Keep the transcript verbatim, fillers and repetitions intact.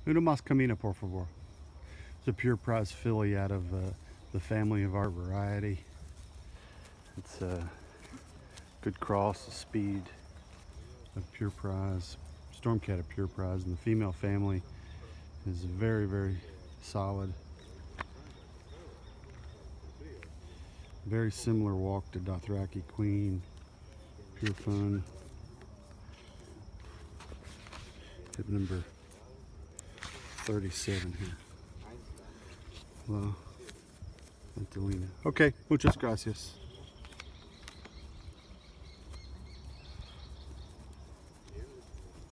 Uno más camina, por favor. It's a pure prize filly out of uh, the family of Art variety. It's a good cross, speed of pure prize, Stormcat of pure prize, and the female family is very, very solid. Very similar walk to Dothraki Queen, pure fun. Tip number thirty-seven here. Well, Fontelina. Okay, muchas gracias.